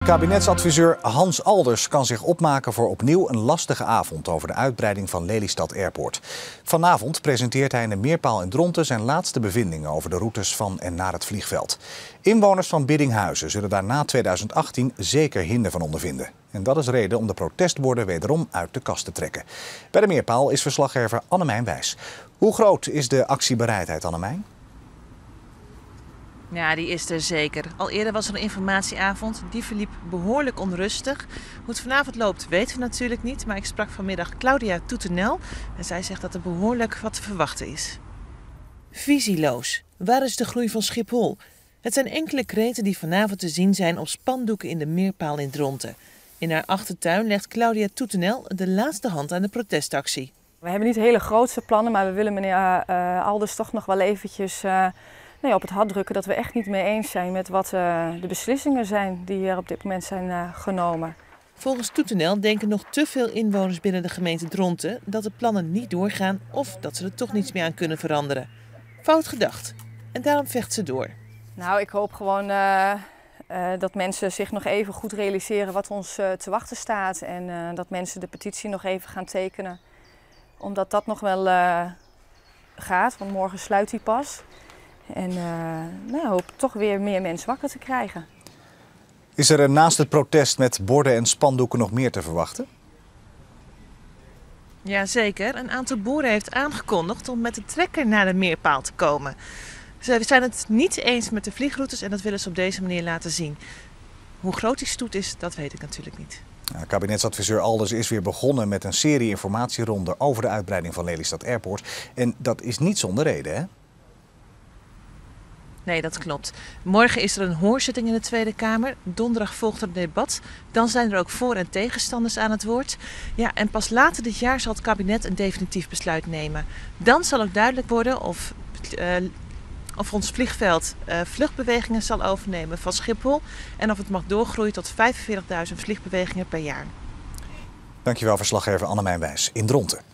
Kabinetsadviseur Hans Alders kan zich opmaken voor opnieuw een lastige avond over de uitbreiding van Lelystad Airport. Vanavond presenteert hij in de Meerpaal in Dronten zijn laatste bevindingen over de routes van en naar het vliegveld. Inwoners van Biddinghuizen zullen daar na 2018 zeker hinder van ondervinden. En dat is reden om de protestborden wederom uit de kast te trekken. Bij de Meerpaal is verslaggever Annemijn Wijs. Hoe groot is de actiebereidheid, Annemijn? Ja, die is er zeker. Al eerder was er een informatieavond. Die verliep behoorlijk onrustig. Hoe het vanavond loopt weten we natuurlijk niet. Maar ik sprak vanmiddag Claudia Toutenel. En zij zegt dat er behoorlijk wat te verwachten is. Visieloos. Waar is de groei van Schiphol? Het zijn enkele kreten die vanavond te zien zijn op spandoeken in de Meerpaal in Dronten. In haar achtertuin legt Claudia Toutenel de laatste hand aan de protestactie. We hebben niet hele grootse plannen, maar we willen meneer Alders toch nog wel eventjes op het hart drukken dat we echt niet mee eens zijn met wat de beslissingen zijn die er op dit moment zijn genomen. Volgens Toutenel denken nog te veel inwoners binnen de gemeente Dronten dat de plannen niet doorgaan of dat ze er toch niets meer aan kunnen veranderen. Fout gedacht. En daarom vecht ze door. Nou, ik hoop gewoon dat mensen zich nog even goed realiseren wat ons te wachten staat. En dat mensen de petitie nog even gaan tekenen. Omdat dat nog wel gaat, want morgen sluit die pas. En ik hoop toch weer meer mensen wakker te krijgen. Is er naast het protest met borden en spandoeken nog meer te verwachten? Jazeker. Een aantal boeren heeft aangekondigd om met de trekker naar de Meerpaal te komen. Ze zijn het niet eens met de vliegroutes en dat willen ze op deze manier laten zien. Hoe groot die stoet is, dat weet ik natuurlijk niet. Kabinetsadviseur Alders is weer begonnen met een serie informatieronden over de uitbreiding van Lelystad Airport. En dat is niet zonder reden, hè? Nee, dat klopt. Morgen is er een hoorzitting in de Tweede Kamer. Donderdag volgt er een debat. Dan zijn er ook voor- en tegenstanders aan het woord. Ja, en pas later dit jaar zal het kabinet een definitief besluit nemen. Dan zal ook duidelijk worden of ons vliegveld vluchtbewegingen zal overnemen van Schiphol. En of het mag doorgroeien tot 45.000 vliegbewegingen per jaar. Dankjewel, verslaggever Annemijn Wijs in Dronten.